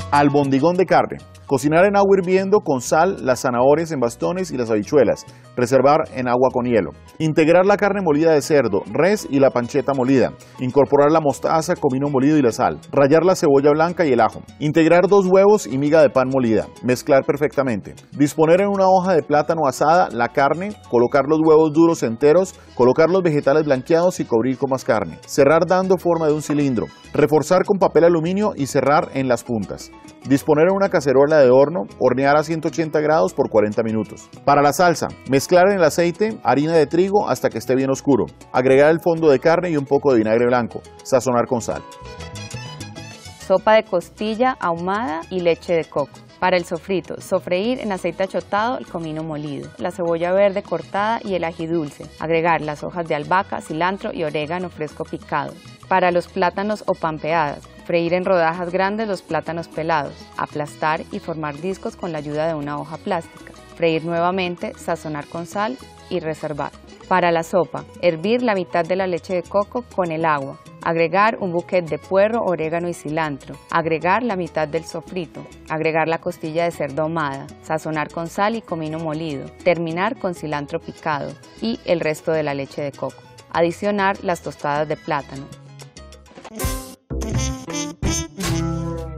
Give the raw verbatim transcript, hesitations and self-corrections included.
Albondigón de carne. Cocinar en agua hirviendo con sal, las zanahorias en bastones y las habichuelas. Reservar en agua con hielo. Integrar la carne molida de cerdo, res y la panceta molida. Incorporar la mostaza, comino molido y la sal. Rallar la cebolla blanca y el ajo. Integrar dos huevos y miga de pan molida. Mezclar perfectamente. Disponer en una hoja de plátano asada la carne, colocar los huevos duros enteros, colocar los vegetales blanqueados y cubrir con más carne. Cerrar dando forma de un cilindro. Reforzar con papel aluminio y cerrar en las puntas. Disponer en una cacerola de horno, hornear a ciento ochenta grados por cuarenta minutos. Para la salsa, mezclar en el aceite harina de trigo hasta que esté bien oscuro. Agregar el fondo de carne y un poco de vinagre blanco. Sazonar con sal. Sopa de costilla ahumada y leche de coco. Para el sofrito, sofreír en aceite achotado el comino molido, la cebolla verde cortada y el ají dulce. Agregar las hojas de albahaca, cilantro y orégano fresco picado. Para los plátanos o pampeadas, freír en rodajas grandes los plátanos pelados, aplastar y formar discos con la ayuda de una hoja plástica. Freír nuevamente, sazonar con sal y reservar. Para la sopa, hervir la mitad de la leche de coco con el agua. Agregar un buquet de puerro, orégano y cilantro. Agregar la mitad del sofrito. Agregar la costilla de cerdo ahumada. Sazonar con sal y comino molido. Terminar con cilantro picado y el resto de la leche de coco. Adicionar las tostadas de plátano.